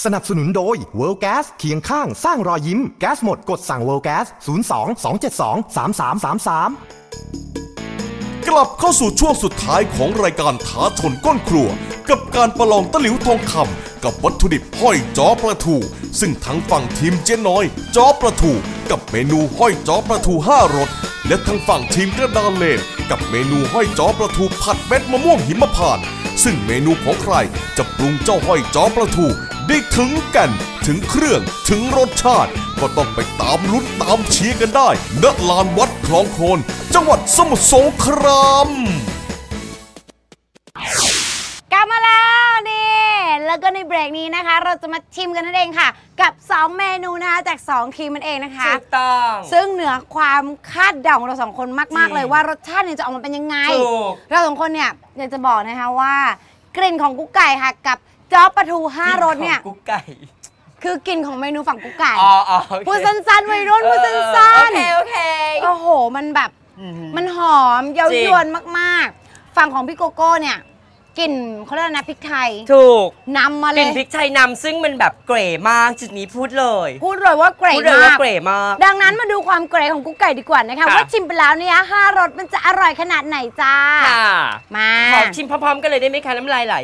สนับสนุนโดย World Gas เคียงข้างสร้างรอยยิ้มแก๊สหมดกดสั่ง World Gas 02 272 3333 กลับเข้าสู่ช่วงสุดท้ายของรายการท้าชนก้นครัวกับการประลองตะหลิวทองคำกับวัตถุดิบห้อยจ้อปลาทูซึ่งทั้งฝั่งทีมเจ๊น้อยจ้อปลาทูกับเมนูห้อยจ้อปลาทู5 รสและทั้งฝั่งทีมกระดานเลนกับเมนูห้อยจ้อปลาทูผัดเม็ดมะม่วงหิมพานต์ซึ่งเมนูของใครจะปรุงเจ้าห้อยจ้อปลาทูได้ถึงกันถึงเครื่องถึงรสชาติก็ต้องไปตามลุ้นตามเชียร์กันได้ณลานวัดคลองโคลนจังหวัดสมุทรสงครามกลับมาแล้วนี่แล้วก็ในเบรกนี้นะคะเราจะมาชิมกันนั่นเองค่ะกับ2เมนูนะคะจาก2ทีมมันเองนะคะถูกต้องซึ่งเหนือความคาดเดาของเรา2 คนมากๆเลยว่ารสชาติเนี่ยจะออกมาเป็นยังไงเรา2 คนเนี่ยอยากจะบอกนะคะว่ากลิ่นของกุ๊กไก่ค่ะกับจ้อปลาทู5 รสเนี่ยกุ๊กไก่คือกลิ่นของเมนูฝั่งกุ๊กไก่ พูด okay. สั้นๆวัยรุ่นพูดสั้นๆโอเคโอ้โหมันแบบมันหอมเย้ายวนมากๆฝั่งของพี่โกโก้เนี่ยกลิ่นเขาเรียกนะพริกไทยถูกนำมาเลยกลิ่นพริกไทยนำซึ่งมันแบบเกรย์มากจุดนี้พูดเลยว่าเกรย์มากดังนั้นมาดูความเกรย์ของกุ๊กไก่ดีกว่านะคะว่าชิมไปแล้วเนี่ย5 รสมันจะอร่อยขนาดไหนจ้ามาขอชิมพร้อมๆกันเลยได้ไหมคะน้ำลายไหล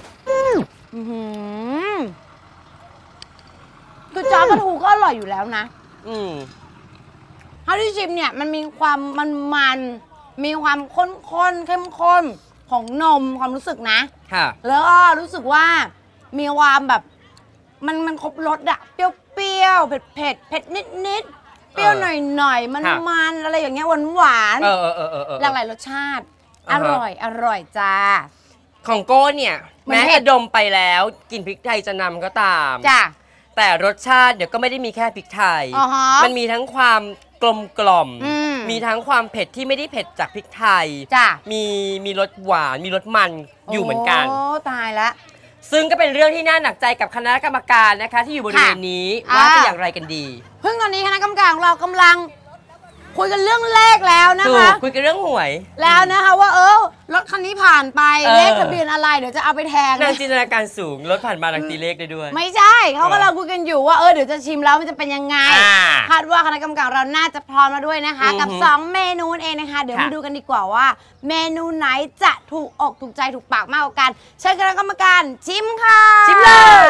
คือจ้อปลาทูก็อร่อยอยู่แล้วนะเท่าที่ชิมเนี่ยมันมีความมันมีความข้นเข้มข้นของนมความรู้สึกนะแล้วก็รู้สึกว่ามีความแบบมันครบรสอะเปรี้ยวเผ็ดนิดเปรี้ยวหน่อยมันอะไรอย่างเงี้ยหวานหลากหลายรสชาติอร่อยจ้าของโก้เนี่ยแม้จะดมไปแล้วกลิ่นพริกไทยจะนำก็ตามจ้าแต่รสชาติเดี๋ยวก็ไม่ได้มีแค่พริกไทยมันมีทั้งความกลมมีทั้งความเผ็ดที่ไม่ได้เผ็ดจากพริกไทยมีรสหวานมีรสมันอยู่เหมือนกันโอ้ตายละซึ่งก็เป็นเรื่องที่น่าหนักใจกับคณะกรรมการนะคะที่อยู่บริเวณนี้ว่าจะอย่างไรกันดีเพิ่งตอนนี้คณะกรรมการของเรากำลังคุยกันเรื่องเลขแล้วนะคะคุยกันเรื่องหวยแล้วนะคะว่ารถคันนี้ผ่านไปเลขทะเบียนอะไรเดี๋ยวจะเอาไปแทงนางจินตนาการสูงรถผ่านมาดังตีเลขได้ด้วยไม่ใช่เขากำลังคุยกันอยู่ว่าเดี๋ยวจะชิมแล้วมันจะเป็นยังไงคาดว่าคณะกรรมการเราน่าจะพร้อมมาด้วยนะคะกับ2เมนูเองนะคะเดี๋ยวมาดูกันดีกว่าว่าเมนูไหนจะถูกอกถูกใจถูกปากมากกว่ากันเชิญคณะกรรมการชิมค่ะชิมเลย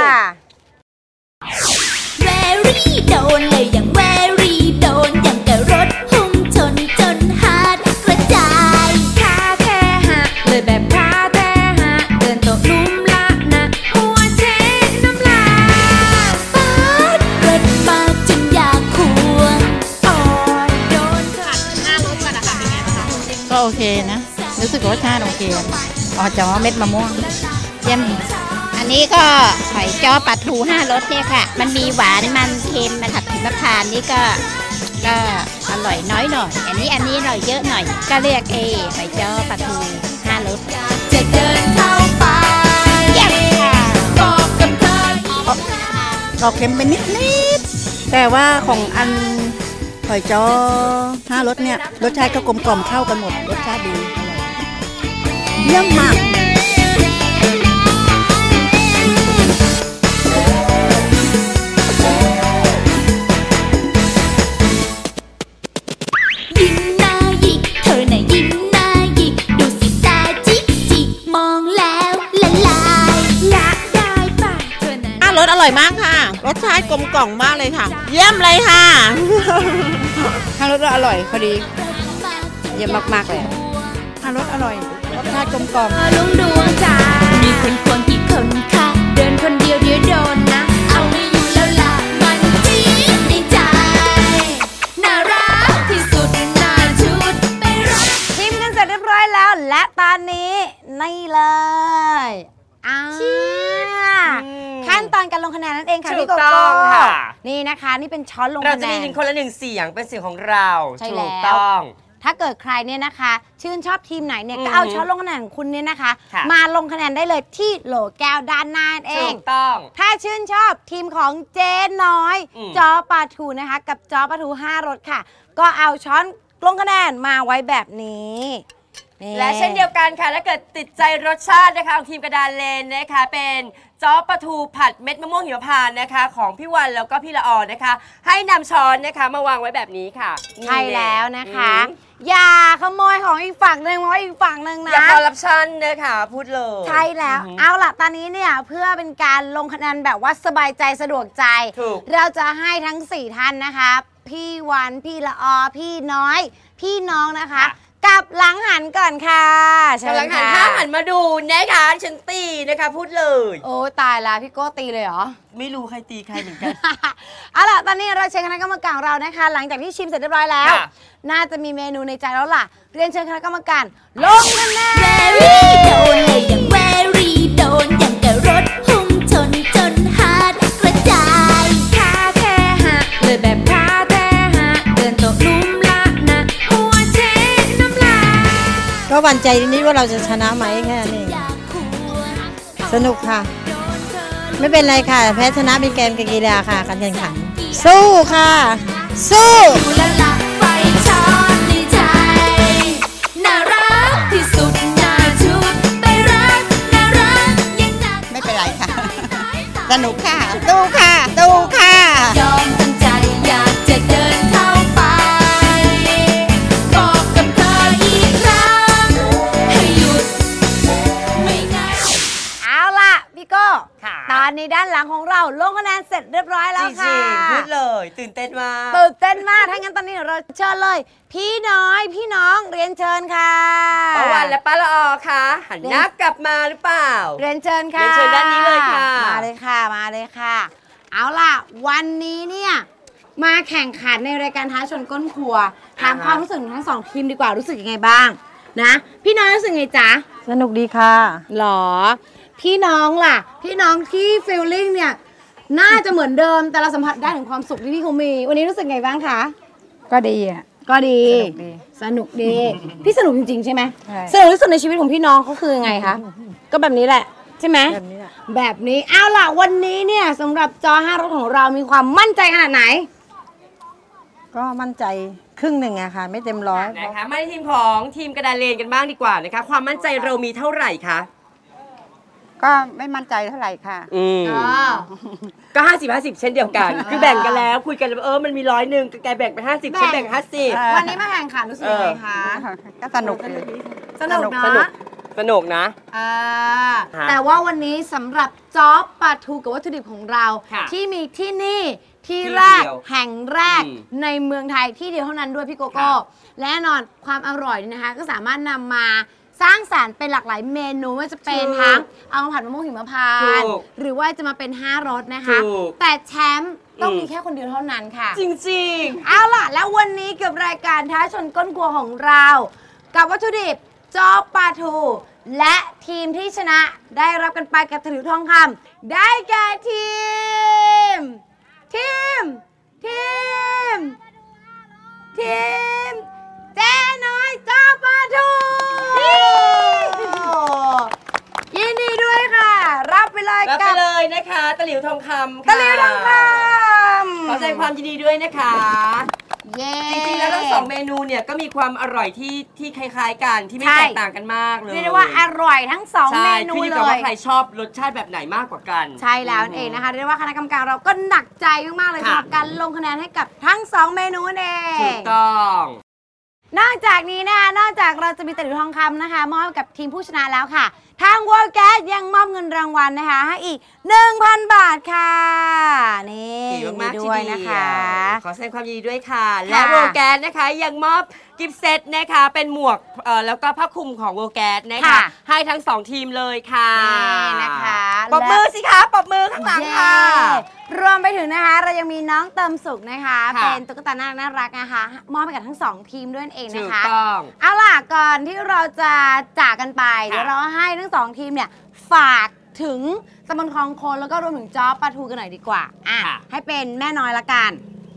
แวรี่โดนเลยอย่างแวรี่โดนอย่างกับรถพุ่งชนจนหาดกระจายคาแท้หะเลยแบบคาแท้หะเดินตกลุ่มละนะหัวเช็ดน้ำลายปาดเปิดปากจนอยากควงอ่อนโดนผัด5 รสกันนะคะเป็นไงบ้างคะก็โอเคนะรู้สึกรสชาติโอเคจ้อเม็ดมะม่วงเยี่ยมอันนี้ก็หอยจ้อปลาทู5 รสเนี่ยค่ะมันมีหวานมันเค็มมันผัดหิมพานต์นี่ก็อร่อยน้อยหน่อยอันนี้อร่อยเยอะหน่อยก็เรียกหอยจ้อปลาทู5 รสจะเดินเข้าไปเยี่ยมค่ะบอกกับเธอออกเค็มไปนิดแต่ว่าของอันหอยจ้อ5 รสเนี่ยรสชาติก็กลมกล่อมเข้ากันหมดรสชาติดีเยี่ยมมากรสอร่อยมากค่ะรสชาติกลมกล่อมมากเลยค่ะเยี่ยมเลยค่ะรสอร่อยพอดีเยี่ยมมากๆเลยรสอร่อยรสชาติกลมกล่อมลุงดวงจ้ามีคนควรกี่คนค่ะเดินคนเดียวเดี๋ยวโดนนะเอาไม่อยู่แล้วล่ะมันจี๊ดในใจน่ารักที่สุดน่าชุดไปรอชิมกันเสร็จเรียบร้อยแล้วและตอนนี้นี่เลยขั้นตอนการลงคะแนนนั่นเองค่ะพี่โกโก้นี่นะคะนี่เป็นช้อนลงคะแนนเราจะมีคนละ1 เสียงเป็นเสียงของเราถูกต้องถ้าเกิดใครเนี่ยนะคะชื่นชอบทีมไหนเนี่ยก็เอาช้อนลงคะแนนของคุณเนี่ยนะคะมาลงคะแนนได้เลยที่โหลแก้วด้านหน้าเองถูกต้องถ้าชื่นชอบทีมของเจ๊น้อยจ้อปลาทูนะคะกับจ้อปลาทู5 รสค่ะก็เอาช้อนลงคะแนนมาไว้แบบนี้และเช่นเดียวกันค่ะถ้าเกิดติดใจรสชาตินะคะของทีมกระดานเลนนะคะเป็นจ้อปลาทูผัดเม็ดมะม่วงหิมพานต์นะคะของพี่วันแล้วก็พี่ละออนะคะให้นำช้อนนะคะมาวางไว้แบบนี้ค่ะใช่แล้วนะคะอย่าขโมยของอีกฝั่งหนึ่งมาไว้อีกฝั่งหนึ่งนะอย่าคอร์รัปชันนะคะพูดเลยใช่แล้วเอาล่ะตอนนี้เนี่ยเพื่อเป็นการลงคะแนนแบบว่าสบายใจสะดวกใจเราจะให้ทั้ง4ท่านนะคะพี่วันพี่ละออพี่น้อยพี่น้องนะคะกับหลังหันก่อนค่ะกับหลังหันถ้าหันมาดูนะคะฉันตีนะคะพูดเลยโอ้ตายละพี่โก้ตีเลยเหรอไม่รู้ใครตีใครเหมือนกันเอาล่ะตอนนี้เราเชิญคณะกรรมการเรานะคะหลังจากที่ชิมเสร็จเรียบร้อยแล้วน่าจะมีเมนูในใจแล้วล่ะเรียนเชิญคณะกรรมการลงคะแนน Very โดนเลยอย่าง Very โดนอย่างกับรถพุ่งชนจนหาดกระจายขาแท้หักเลยแบบขาแท้หักเดินตกลุ่มละนะหัวเช็ดน้ำลายก็หวั่นใจนิดว่าเราจะชนะไหมแค่นั้นเองสนุกค่ะไม่เป็นไรค่ะแพ้ชนะเป็นเกมกีฬาค่ะการแข่งขันสู้ค่ะสู้ละละไฟช็อตในใจน่ารักที่สุดน่าชุบไปรักน่ารักยังนักไม่เป็นไรค่ะสนุกค่ะสู้ค่ะสู้ค่ะยอมตั้งใจอยากจะเดินเข้าไปบอกกับเธออีกครั้งให้หยุดไม่ง่ายเอาล่ะพี่โก้ตอนนี้ด้านหลังของเราลงคะแนนเสร็จเรียบร้อยแล้วค่ะพูดเลยตื่นเต้นมากถ้างั้นตอนนี้เราเชิญเลยพี่น้อยพี่น้องเรียนเชิญค่ะป้าวันและป้าละออค่ะหันหน้ากลับมาหรือเปล่าเรียนเชิญค่ะเรียนเชิญด้านนี้เลยค่ะมาเลยค่ะเอาล่ะวันนี้เนี่ยมาแข่งขันในรายการท้าชนก้นครัวถามความรู้สึกของทั้งสองทีมดีกว่ารู้สึกยังไงบ้างนะพี่น้อยรู้สึกไงจ๊ะสนุกดีค่ะหรอพี่น้องล่ะพี่น้องที่ฟีลลิ่งเนี่ยน่าจะเหมือนเดิมแต่เราสัมผัสได้ถึงความสุขที่พี่เขามีวันนี้รู้สึกไงบ้างคะก็ดีอ่ะก็ดีสนุกดีพี่สนุกจริงๆใช่ไหมสนุกที่สุดในชีวิตของพี่น้องเขาคือไงคะก็แบบนี้แหละใช่ไหมแบบนี้เอาล่ะวันนี้เนี่ยสำหรับจอ5รถของเรามีความมั่นใจขนาดไหนก็มั่นใจครึ่งหนึ่งอะค่ะไม่เต็มร้อยนะคะมาในทีมของทีมกระดานเลนกันบ้างดีกว่านะคะความมั่นใจเรามีเท่าไหร่คะก็ไม่มั่นใจเท่าไหร่ค่ะก็50-50เช่นเดียวกันคือแบ่งกันแล้วคุยกันมันมี100แกแบ่งไป50ฉันแบ่ง50 วันนี้มาแข่งขันรู้สึกยังไงคะก็สนุกนะแต่ว่าวันนี้สำหรับจ๊อบปลาทูกับวัตถุดิบของเราที่มีที่นี่ที่แรกแห่งแรกในเมืองไทยที่เดียวเท่านั้นด้วยพี่โกโก้และแน่นอนความอร่อยนี่นะคะก็สามารถนำมาสร้างสรรค์เป็นหลากหลายเมนูไม่ว่าจะเป็นทั้งเอามาผัดมะม่วงหิมพานต์หรือว่าจะมาเป็น5รสนะคะแต่แชมป์ต้องมีแค่คนเดียวเท่านั้นค่ะจริงๆเอาล่ะแล้ววันนี้กับรายการท้าชนก้นครัวของเรากับวัตถุดิบจ๊อบปลาทูและทีมที่ชนะได้รับกันไปกับถือทองคำได้แก่ทีมเจ๊น้อยจ๊อบปลาทูยินดีด้วยค่ะรับไปเลยนะคะตะหลิวทองคำตะหลิวทองคำขอแสดงความยินดีด้วยนะคะจริงๆแล้วทั้ง2เมนูเนี่ยก็มีความอร่อยที่คล้ายๆกันที่ไม่แตกต่างกันมากเลยเรียกได้ว่าอร่อยทั้ง2เมนูเลยขึ้นอยู่กับว่าใครชอบรสชาติแบบไหนมากกว่ากันใช่แล้วเองนะคะเรียกว่าคณะกรรมการเราก็หนักใจมากๆเลยสำหรับการลงคะแนนให้กับทั้ง2เมนูเองถูกต้องนอกจากนี้นะคะนอกจากเราจะมีตะหลิวทองคำนะคะมอบให้กับทีมผู้ชนะแล้วค่ะทาง World Gas ยังมอบเงินรางวัลนะคะให้อีก 1,000 บาทค่ะนี่มากด้วยนะคะขอแสดงความยินดีด้วยค่ะและ World Gas นะคะยังมอบกิฟต์เซตนะคะเป็นหมวกแล้วก็ผ้าคลุมของ World Gas นะคะให้ทั้ง2ทีมเลยค่ะนี่นะคะปรบมือสิคะปรบมือข้างหลังค่ะรวมไปถึงนะคะเรายังมีน้องเติมสุขนะคะเป็นตุ๊กตาน่ารักนะคะมอบให้กับทั้ง2ทีมด้วยเองนะคะถูกต้องเอาล่ะก่อนที่เราจะจากกันไปเดี๋ยวเราให้ทั้ง2ทีมเนี่ยฝากถึงตำบลคลองโคนแล้วก็รวมถึงจ๊อบปลาทูกันหน่อยดีกว่าให้เป็นแม่น้อยละกัน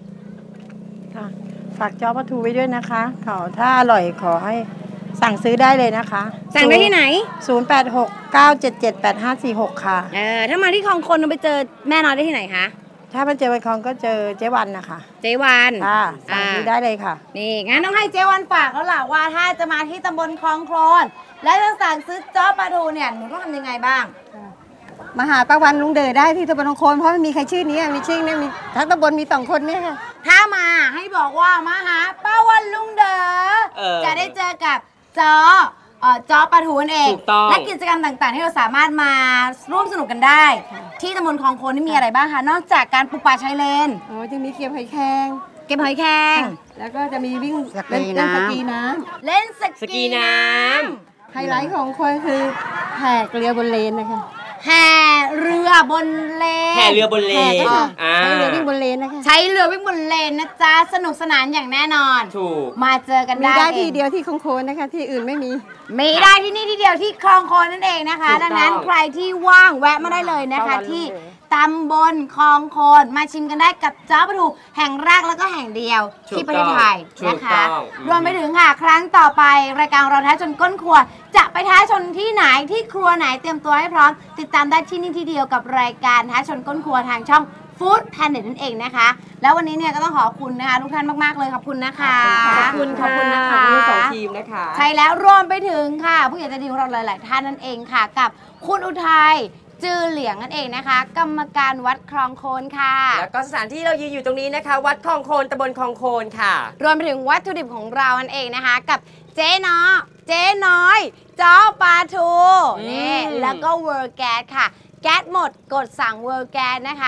ฝากจ๊อบปลาทูไว้ด้วยนะคะถ้าอร่อยขอให้สั่งซื้อได้เลยนะคะสั่งได้ที่ไหน 0869778546ค่ะถ้ามาที่คลองโคนเราไปเจอแม่น้อยได้ที่ไหนคะถ้ามันเจอวันคลองก็เจอเจ๊วันนะคะเจวันค่ะสั่งซื้อได้เลยค่ะนี่งั้นต้องให้เจวันฝากแล้วล่ะว่าถ้าจะมาที่ตำบลคลองโคลนและจะสั่งซื้อจ้อปลาทูเนี่ยหนูต้องทำยังไงบ้างมาหาป้าวันลุงเด๋อได้ที่ตำบลคลองโคลนเพราะไม่มีใครชื่อนี้มีชื่อเนี่ยมีทั้งตำบลมี2 คนเนี่ยค่ะถ้ามาให้บอกว่ามาหาป้าวันลุงเด๋อจะได้เจอกับจ้อปลาทูนั่นเองและกิจกรรมต่างๆที่เราสามารถมาร่วมสนุกกันได้ที่ตำบลคลองโคลนนี่มีอะไรบ้างคะนอกจากการปลูกป่าชายเลนจะมีเก็บหอยแครง แล้วก็จะมีวิ่งเล่นสกีน้ำเล่นสกีน้ำไฮไลท์ของคนคือแห่เรือบนเลนนะคะแห่เรือบนเลนใช้เรือวิ่งบนเลนนะคะใช้เรือวิ่งบนเลนนะจ๊ะสนุกสนานอย่างแน่นอนถูกมาเจอกันได้มีได้ที่เดียวที่คลองโคลนนะคะที่อื่นไม่มีได้ที่นี่ที่เดียวที่คลองโคลนนั่นเองนะคะดังนั้นใครที่ว่างแวะมาได้เลยนะคะที่ตำบลคลองโคลนมาชิมกันได้กับจ้อปลาทูแห่งแรกแล้วก็แห่งเดียวที่ประเทศไทยนะคะรวมไปถึงค่ะครั้งต่อไปรายการเราท้าชนก้นครัวจะไปท้าชนที่ไหนที่ครัวไหนเตรียมตัวให้พร้อมติดตามได้ที่นี่ที่เดียวกับรายการท้าชนก้นครัวทางช่องFood Planet นั่นเองนะคะแล้ววันนี้เนี่ยก็ต้องขอบคุณนะคะทุกท่านมากๆเลยขอบคุณนะคะขอบคุณนะคะทั้ง2 ทีมนะคะใช่แล้วรวมไปถึงค่ะผู้ใหญ่ใจดีของเราหลายๆท่านนั่นเองค่ะกับคุณอุทัยจือเหลียงนั่นเองนะคะกรรมการวัดคลองโคลนค่ะแล้วก็สถานที่เรายืนอยู่ตรงนี้นะคะวัดคลองโคลนตำบลคลองโคลนค่ะรวมไปถึงวัตถุดิบของเรานั่นเองนะคะกับเจ๊น้อยจ้อปลาทูนี่แล้วก็เวอร์แก๊สค่ะแก๊สหมดกดสั่งเวอร์แก๊สนะคะ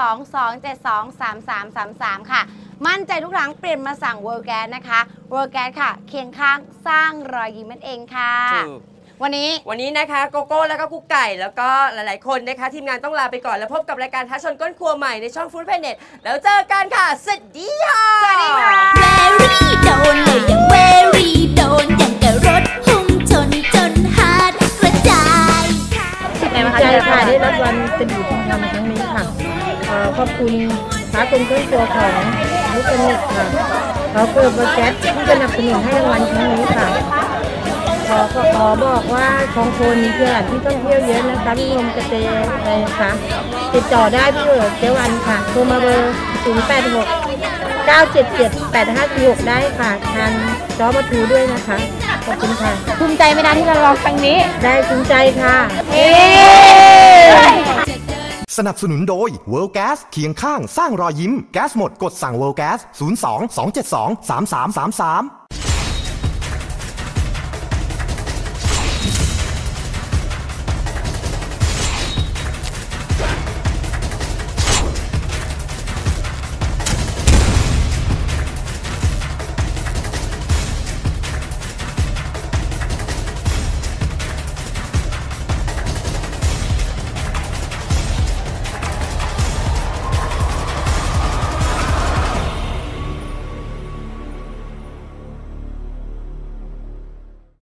022723333ค่ะมั่นใจทุกครั้งเปลี่ยนมาสั่งเวอร์แก๊สนะคะเวอร์แก๊สค่ะเคียงข้างสร้างรอยยิ้มนั่นเองค่ะวันนี้นะคะโกโก้แล้วก็กุ๊กไก่แล้วก็หลายๆคนนะคะทีมงานต้องลาไปก่อนแล้วพบกับรายการท้าชนก้นครัวใหม่ในช่อง Food Planet แล้วเจอกันค่ะสวัสดีค่ะสวัสดีค่ะ Very โดนเลยอย่าง Very โดนอย่างกับรถพุ่งชนจนหาดกระจายใจค่ะได้รับวันเป็นบุญทองคำครั้งนี้ค่ะขอบคุณท้าชนก้นครัวของลูกเป็นเน็ตค่ะเราเกิดโปรเจกต์ที่สนับสนุนให้รางวัลครั้งนี้ค่ะขอบอกว่าคลองโคลนมีสถานที่ท่องเที่ยวเยอะนะคะมีลมกระเตยอะไรนะคะติดต่อได้ที่เจ๊วันค่ะโทรมาเบอร์086-977-8546ได้ค่ะทานจ้อปลาทูด้วยนะคะขอบคุณค่ะภูมิใจไหมนะที่เราลองครั้งนี้ได้ภูมิใจค่ะสนับสนุนโดย World Gas เคียงข้างสร้างรอยยิ้มแก๊สหมดกดสั่ง World Gas 02-272-3333